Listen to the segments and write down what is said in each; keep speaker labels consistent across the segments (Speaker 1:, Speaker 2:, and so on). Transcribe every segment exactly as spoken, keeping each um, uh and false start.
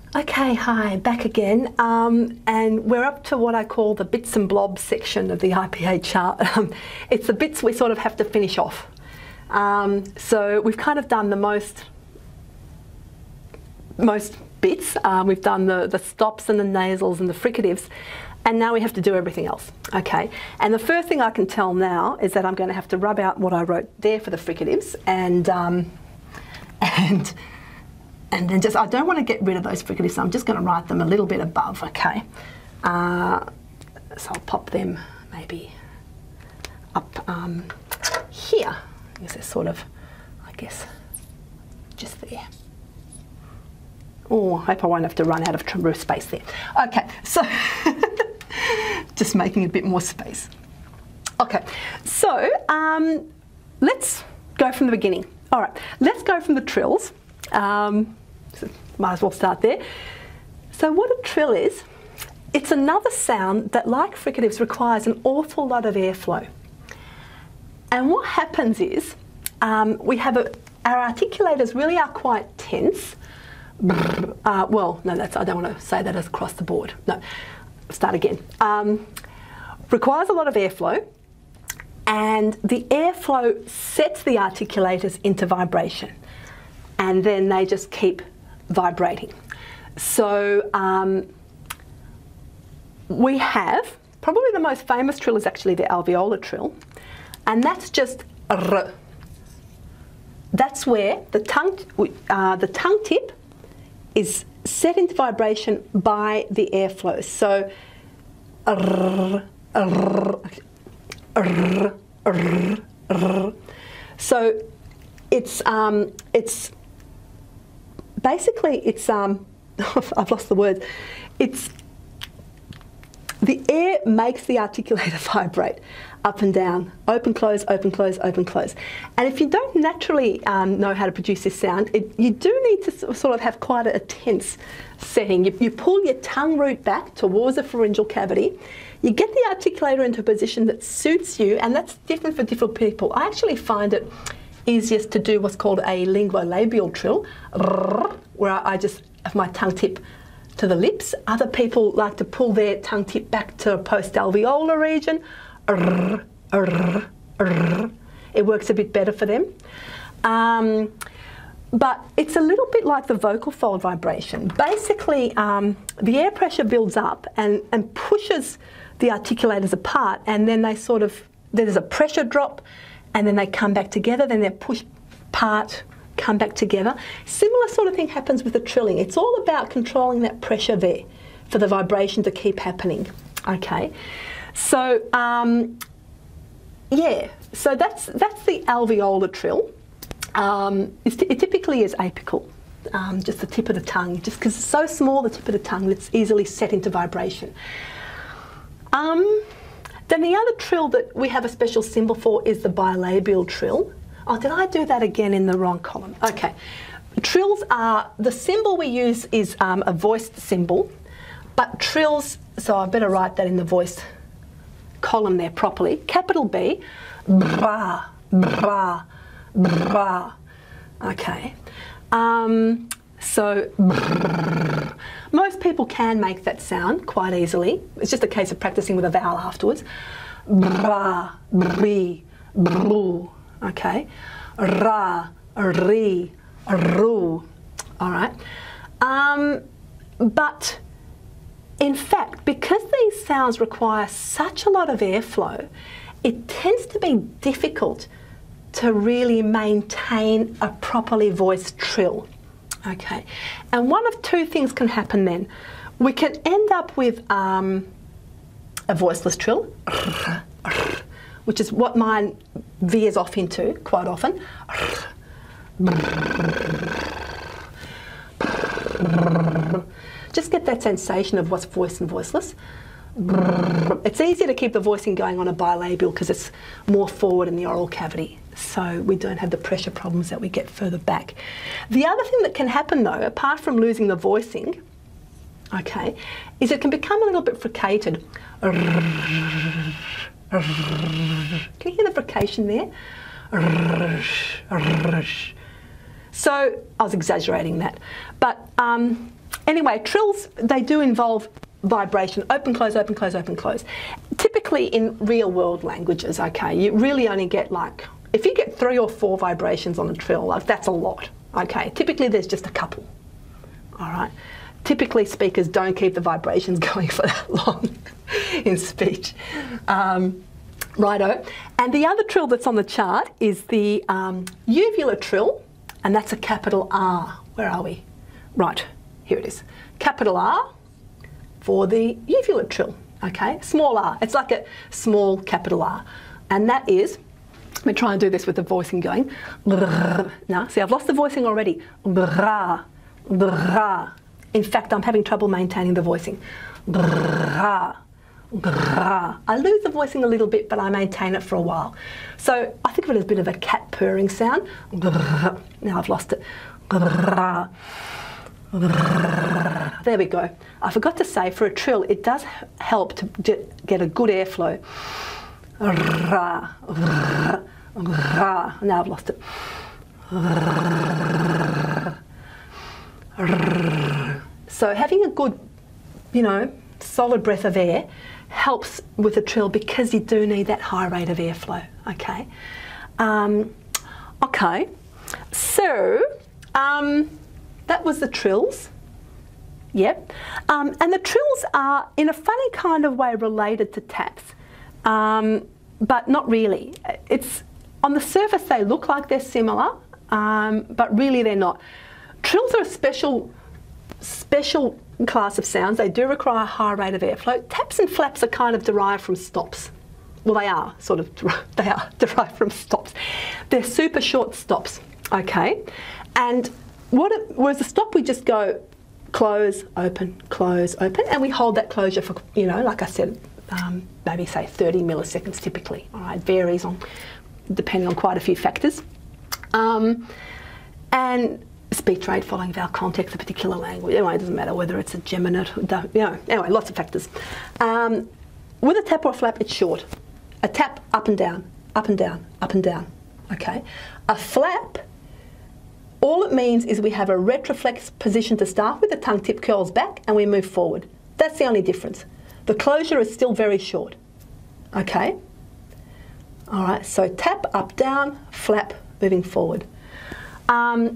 Speaker 1: Okay, hi, back again, um, and we're up to what I call the bits and blobs section of the I P A chart. Um, it's the bits we sort of have to finish off. Um, so we've kind of done the most, most bits. Um, we've done the, the stops and the nasals and the fricatives, and now we have to do everything else. Okay, and the first thing I can tell now is that I'm going to have to rub out what I wrote there for the fricatives, and um, and. And then just, I don't want to get rid of those fricatives, so I'm just going to write them a little bit above, okay? Uh, so I'll pop them maybe up um, here, because they're sort of, I guess, just there. Oh, I hope I won't have to run out of roof space there. Okay, so just making a bit more space. Okay, so um, let's go from the beginning. All right, let's go from the trills. Um, so might as well start there. So what a trill is, it's another sound that, like fricatives, requires an awful lot of airflow. And what happens is, um, we have a, our articulators really are quite tense. Uh, well, no, that's, I don't want to say that as across the board. No, start again. Um, requires a lot of airflow, and the airflow sets the articulators into vibration. And then they just keep vibrating. So um, we have, probably the most famous trill is actually the alveolar trill, and that's just r. That's where the tongue, uh, the tongue tip is set into vibration by the airflow. So r, r, r, r, r. So it's um, it's basically, it's, um, I've lost the words, it's, the air makes the articulator vibrate up and down, open, close, open, close, open, close. And if you don't naturally um, know how to produce this sound, it, you do need to sort of have quite a tense setting. You, you pull your tongue root back towards the pharyngeal cavity, you get the articulator into a position that suits you, and that's different for different people. I actually find it easiest to do what's called a linguolabial trill, where I just have my tongue tip to the lips. Other people like to pull their tongue tip back to post-alveolar region. It works a bit better for them. Um, but it's a little bit like the vocal fold vibration. Basically, um, the air pressure builds up and, and pushes the articulators apart, and then they sort of, there's a pressure drop, and then they come back together, then they're pushed apart, come back together. Similar sort of thing happens with the trilling. It's all about controlling that pressure there for the vibration to keep happening. Okay, so um, yeah, so that's that's the alveolar trill. Um, it typically is apical, um, just the tip of the tongue, just because it's so small, the tip of the tongue, that's easily set into vibration. Um, Then the other trill that we have a special symbol for is the bilabial trill. Oh, did I do that again in the wrong column? Okay. Trills are, the symbol we use is um, a voiced symbol, but trills, so I better write that in the voiced column there properly. Capital B, bra, bra, bra. Okay. Um, so, brrr. Most people can make that sound quite easily. It's just a case of practicing with a vowel afterwards. Bra, bri, bru. Okay. Ra, ri, ru. All right. Um, but in fact, because these sounds require such a lot of airflow, it tends to be difficult to really maintain a properly voiced trill. Okay, and one of two things can happen then. We can end up with um, a voiceless trill, which is what mine veers off into quite often. Just get that sensation of what's voiced and voiceless. It's easier to keep the voicing going on a bilabial because it's more forward in the oral cavity, so we don't have the pressure problems that we get further back. The other thing that can happen though, apart from losing the voicing, okay, is it can become a little bit fricated. Can you hear the frication there? So I was exaggerating that, but um, anyway, trills, they do involve vibration, open, close, open, close, open, close. Typically in real world languages, okay, you really only get like, if you get three or four vibrations on a trill, like that's a lot, okay. Typically there's just a couple, all right. Typically speakers don't keep the vibrations going for that long in speech. Um, righto. And the other trill that's on the chart is the um, uvular trill, and that's a capital R. Where are we? Right, here it is. Capital R for the uvular trill, okay? Small r, it's like a small capital R. And that is, let me try and do this with the voicing going. Now, see, I've lost the voicing already. In fact, I'm having trouble maintaining the voicing. I lose the voicing a little bit, but I maintain it for a while. So I think of it as a bit of a cat purring sound. Now I've lost it. There we go. I forgot to say, for a trill, it does help to get a good airflow. Now I've lost it. So having a good, you know, solid breath of air helps with a trill because you do need that high rate of airflow, okay? Um, okay, so um, that was the trills, yep. Um, and the trills are, in a funny kind of way, related to taps, um, but not really. It's, on the surface they look like they're similar, um, but really they're not. Trills are a special, special class of sounds. They do require a high rate of airflow. Taps and flaps are kind of derived from stops. Well, they are sort of, they are derived from stops. They're super short stops, okay? And what it, whereas the stop, we just go close, open, close, open, and we hold that closure for, you know, like I said, um, maybe say thirty milliseconds typically, all right? It varies on, depending on quite a few factors. Um, and speech rate following vowel context, a particular language. Anyway, it doesn't matter whether it's a geminate, you know, anyway, lots of factors. Um, with a tap or a flap, it's short. A tap, up and down, up and down, up and down, okay? A flap, all it means is we have a retroflex position to start with, the tongue tip curls back and we move forward. That's the only difference. The closure is still very short, okay? All right, so tap, up, down, flap, moving forward. Um,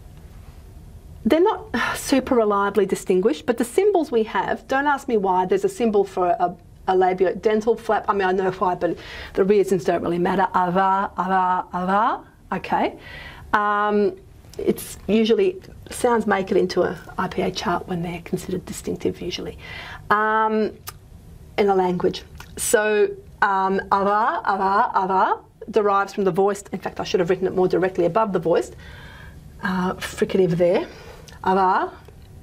Speaker 1: They're not super reliably distinguished, but the symbols we have, don't ask me why, there's a symbol for a, a labiodental flap. I mean, I know why, but the reasons don't really matter. Ava, ava, ava, okay. Um, it's usually, sounds make it into a I P A chart when they're considered distinctive usually, um, in a language. So, um, ava, ava, ava derives from the voiced, in fact I should have written it more directly above the voiced, uh, fricative there. Ava.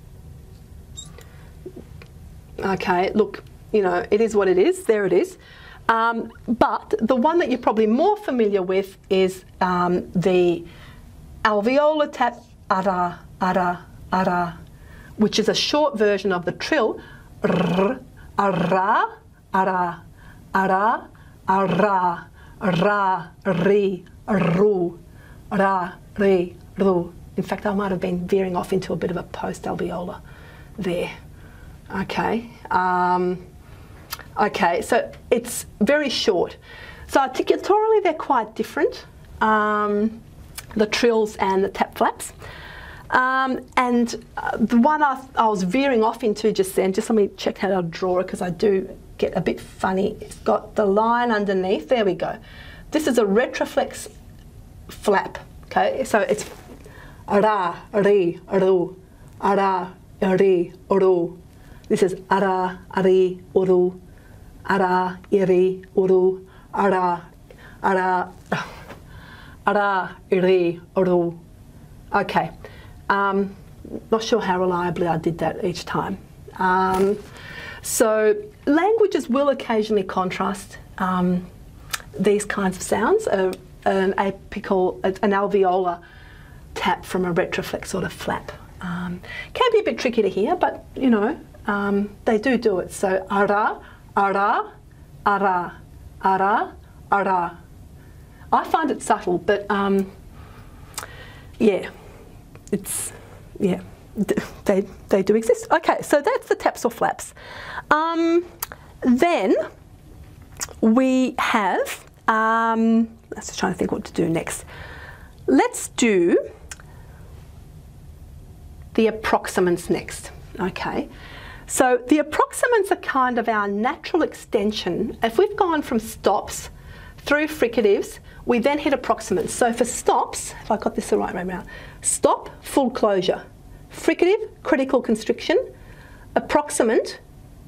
Speaker 1: Okay, look, you know, it is what it is, there it is. Um, but the one that you're probably more familiar with is um, the alveolar tap, ara, ara, ara, which is a short version of the trill, r, ara, ara, ara, ara, ra, ri, ru, ra, ri, ru. In fact, I might have been veering off into a bit of a post-alveolar there. Okay, um, okay, so it's very short. So articulatorily, they're quite different, um, the trills and the tap flaps. Um, and uh, the one I, I was veering off into just then, just let me check how to draw it because I do get a bit funny. It's got the line underneath, there we go. This is a retroflex flap, okay? So it's ara, ri, ru, ara, ri, ru. This is ara, ari, uru, ara, iri, uru, ara, ara, ara, iri, uru. Okay, um, not sure how reliably I did that each time. Um, so languages will occasionally contrast um, these kinds of sounds, uh, an apical, an alveolar tap from a retroflex sort of flap. Um, can be a bit tricky to hear, but you know, um, they do do it. So ara, ara, ara, ara, ara. I find it subtle, but um, yeah, it's, yeah, they, they do exist. Okay, so that's the taps or flaps. Um, then we have, um, let's just try to think what to do next. Let's do the approximants next, okay? So the approximants are kind of our natural extension. If we've gone from stops through fricatives, we then hit approximants. So for stops, if I got this the right way around, stop, full closure. Fricative, critical constriction. Approximant,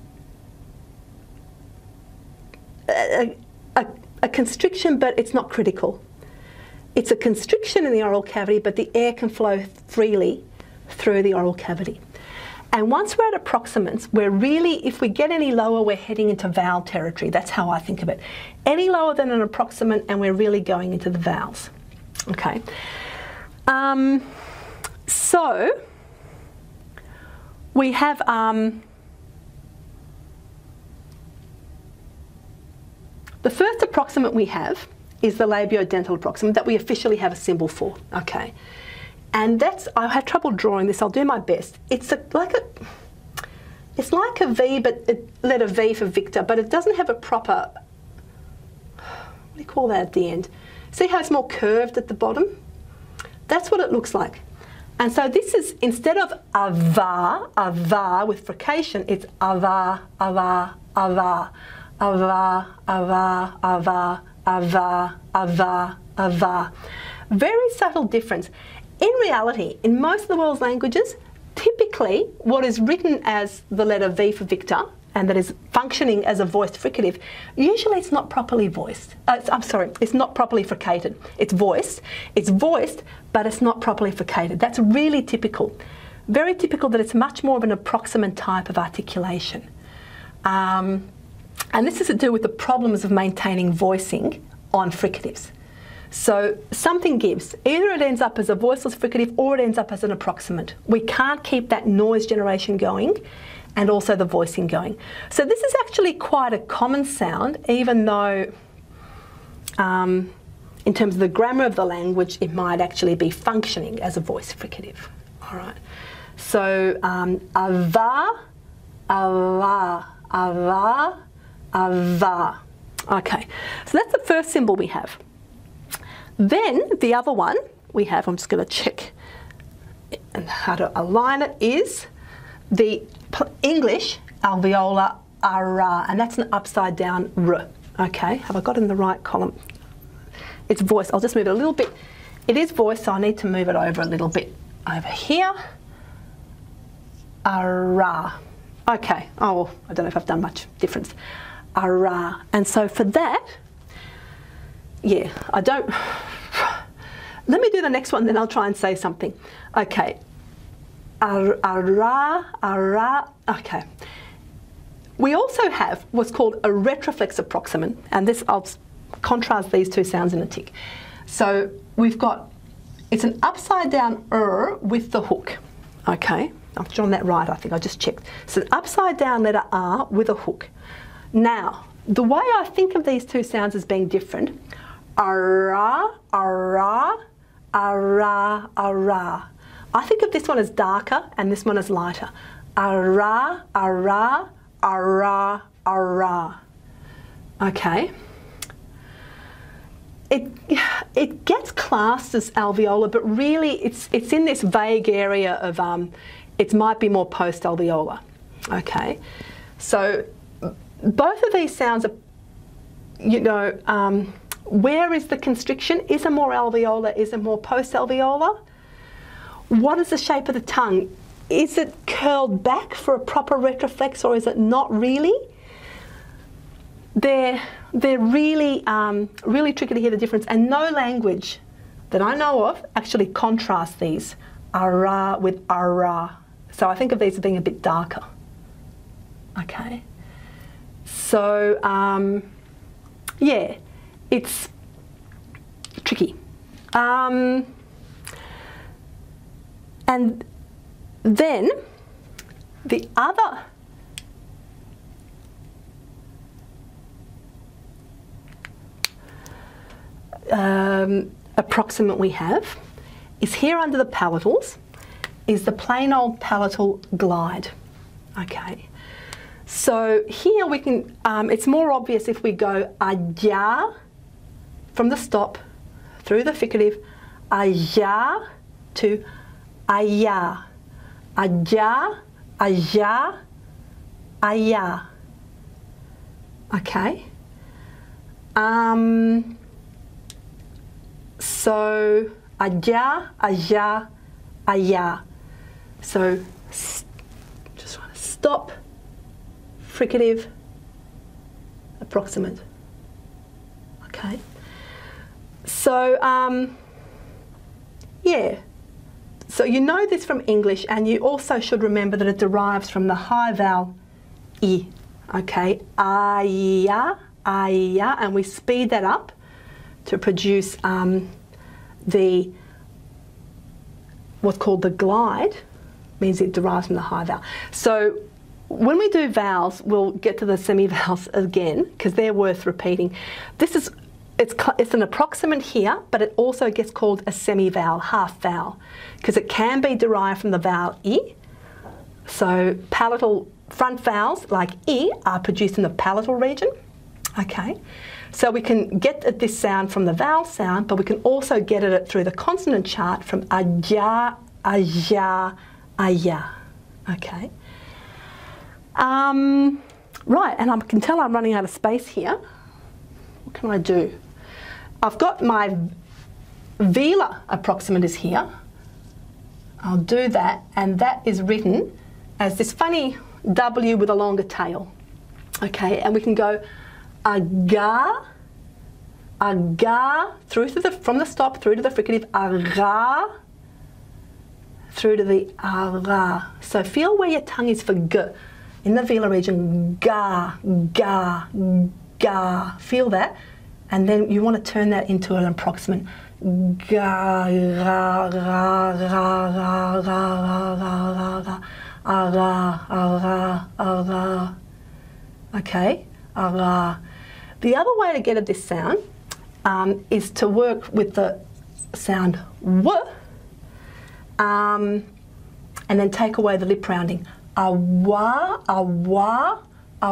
Speaker 1: a, a, a constriction, but it's not critical. It's a constriction in the oral cavity, but the air can flow freely through the oral cavity. And once we're at approximants, we're really, if we get any lower, we're heading into vowel territory. That's how I think of it. Any lower than an approximant, and we're really going into the vowels. Okay. Um, so we have um, the first approximant we have is the labiodental approximant that we officially have a symbol for. Okay. And that's, I had trouble drawing this, I'll do my best. It's a, like a, it's like a V, but it, letter V for Victor, but it doesn't have a proper, what do you call that at the end? See how it's more curved at the bottom? That's what it looks like. And so this is, instead of ava, ava with frication, it's ava, ava, ava, ava, ava, ava, ava, ava, ava. Very subtle difference. In reality, in most of the world's languages, typically what is written as the letter V for Victor and that is functioning as a voiced fricative, usually it's not properly voiced. Uh, it's, I'm sorry, it's not properly fricated. It's voiced, it's voiced, but it's not properly fricated. That's really typical. Very typical that it's much more of an approximant type of articulation. Um, and this is to do with the problems of maintaining voicing on fricatives. So something gives. Either it ends up as a voiceless fricative or it ends up as an approximant. We can't keep that noise generation going and also the voicing going. So this is actually quite a common sound, even though um, in terms of the grammar of the language, it might actually be functioning as a voice fricative. All right. So um, ava, ava, ava, ava. Okay. So that's the first symbol we have. Then the other one we have, I'm just going to check and how to align it, is the English alveolar ara, and that's an upside down r. Okay, have I got in the right column? It's voice. I'll just move it a little bit. It is voice, so I need to move it over a little bit over here. Ara. Okay. Oh, I don't know if I've done much difference. Ara. And so for that, yeah, I don't. Let me do the next one, then I'll try and say something. Okay. Ara, ara. Okay. We also have what's called a retroflex approximant, and this, I'll contrast these two sounds in a tick. So we've got, it's an upside down er with the hook. Okay. I've drawn that right, I think. I just checked. So an upside down letter R with a hook. Now, the way I think of these two sounds as being different, ara, ara, ara, ara. I think of this one as darker and this one as lighter. Ara, ara, ara, ara. Okay. It, it gets classed as alveolar, but really it's, it's in this vague area of, um, it might be more post-alveolar. Okay. So both of these sounds are, you know, um, where is the constriction? Is it more alveolar? Is it more post-alveolar? What is the shape of the tongue? Is it curled back for a proper retroflex or is it not really? They're, they're really, um, really tricky to hear the difference, and no language that I know of actually contrasts these, ara with ara. So I think of these as being a bit darker. Okay. So, um, yeah, it's tricky. Um, and then the other um, approximant we have is here under the palatals. is the plain old palatal glide. Okay. So here we can, um, it's more obvious if we go aja from the stop through the fricative, aja to aya, aja, aja, aya. Okay. Um, so aja, aja, aya. So just trying to stop, fricative, approximate. Okay. So um, yeah. So you know this from English, and you also should remember that it derives from the high vowel I. Okay, aya, aya, and we speed that up to produce um, the what's called the glide. Means it derives from the high vowel. So when we do vowels, we'll get to the semi-vowels again because they're worth repeating. This is it's it's an approximant here, but it also gets called a semi-vowel, half vowel, because it can be derived from the vowel I. So palatal front vowels like I are produced in the palatal region. Okay, so we can get at this sound from the vowel sound, but we can also get at it through the consonant chart from aja, aja, aya. Okay. Um, right, and I can tell I'm running out of space here. What can I do? I've got my velar approximant is here. I'll do that, and that is written as this funny W with a longer tail. Okay, and we can go aga, aga, through to the, from the stop through to the fricative, aga, through to the ara. So feel where your tongue is for g. In the velar region, ga, ga, ga. Feel that. And then you want to turn that into an approximant. Ga, ra, ra, ra, ra, ra, ra, ra, ra, ara, ara, ara. Okay, ara. The other way to get at this sound um, is to work with the sound w, um, and then take away the lip rounding. Awa, awa,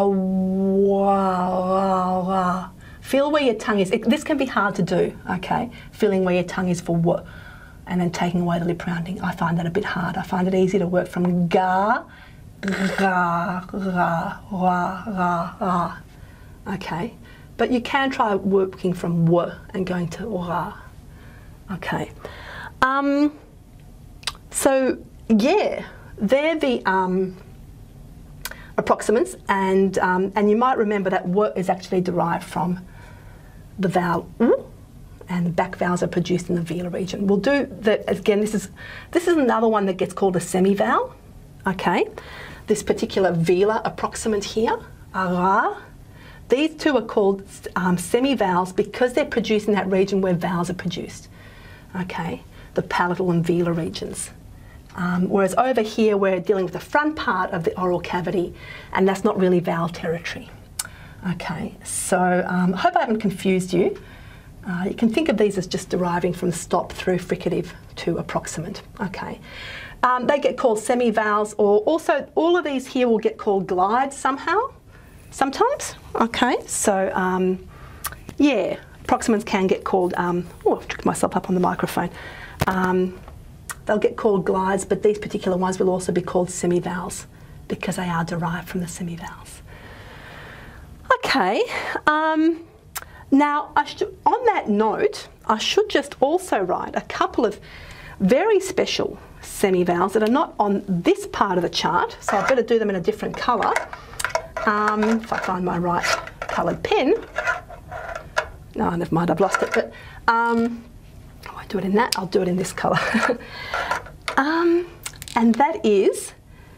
Speaker 1: awa. Feel where your tongue is. It, this can be hard to do, okay? Feeling where your tongue is for w, and then taking away the lip rounding. I find that a bit hard. I find it easy to work from ga, ra, ra, ra, ra, ra. Okay? But you can try working from w and going to ra. Okay. Um, so, yeah, they're the um, approximants, and, um, and you might remember that w is actually derived from the vowel u, and the back vowels are produced in the velar region. We'll do that again. This is this is another one that gets called a semi-vowel. Okay, this particular velar approximant here, ara. These two are called um, semi-vowels because they're produced in that region where vowels are produced. Okay, the palatal and velar regions. Um, whereas over here we're dealing with the front part of the oral cavity, and that's not really vowel territory. Okay, so um, I hope I haven't confused you. Uh, you can think of these as just deriving from stop through fricative to approximant. Okay, um, they get called semi-vowels, or also all of these here will get called glides somehow, sometimes. Okay, so um, yeah, approximants can get called, um, oh, I've tricked myself up on the microphone. Um, they'll get called glides, but these particular ones will also be called semi-vowels because they are derived from the semi-vowels. Okay, um, now I should, on that note, I should just also write a couple of very special semi-vowels that are not on this part of the chart, so I better do them in a different colour. Um, if I find my right coloured pen. No, never mind, I've lost it, but um, I won't do it in that, I'll do it in this colour. um, and that is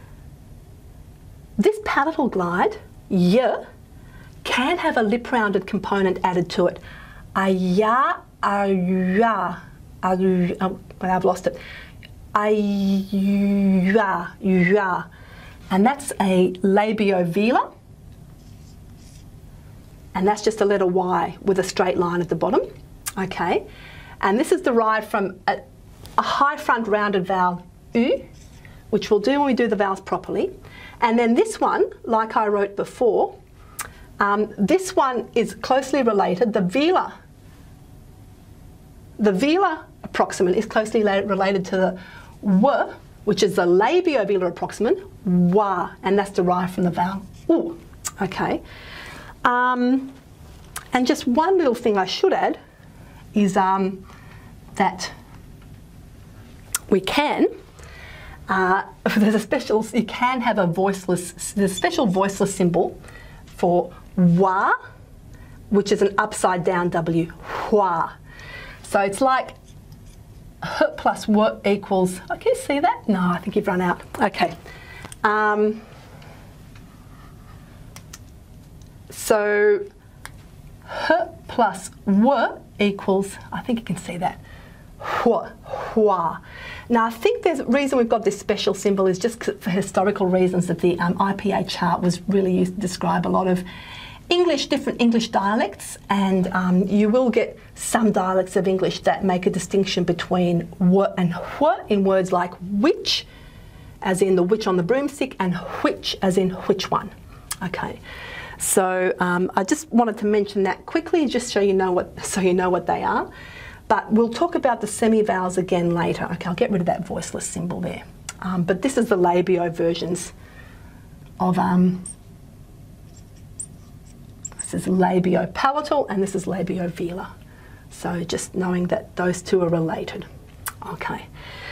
Speaker 1: this palatal glide, y, can have a lip-rounded component added to it. Aya, aya, aya, oh, I've lost it. Aya, ya. And that's a labiovelar. And that's just a letter Y with a straight line at the bottom. Okay. And this is derived from a, a high front rounded vowel, U, which we'll do when we do the vowels properly. And then this one, like I wrote before, um, this one is closely related. The velar, the velar approximant is closely related to the w, which is the labiovelar approximant, wa, and that's derived from the vowel u. Okay. Um, and just one little thing I should add is um, that we can, uh, there's a special, you can have a voiceless, there's a special voiceless symbol for wa, which is an upside down W, hua. So it's like h plus w equals, oh, can you see that? No, I think you've run out. Okay. Um, so h plus w equals, I think you can see that, hua, hua. Now I think there's a reason we've got this special symbol is just for historical reasons that the um, I P A chart was really used to describe a lot of English, different English dialects, and um, you will get some dialects of English that make a distinction between w and hua in words like which, as in the witch on the broomstick, and which, as in which one. Okay, so um, I just wanted to mention that quickly, just so you know what, so you know what they are. But we'll talk about the semi-vowels again later. Okay, I'll get rid of that voiceless symbol there. Um, but this is the labio versions of, um, this is labio-palatal and this is labio-velar. So just knowing that those two are related. Okay.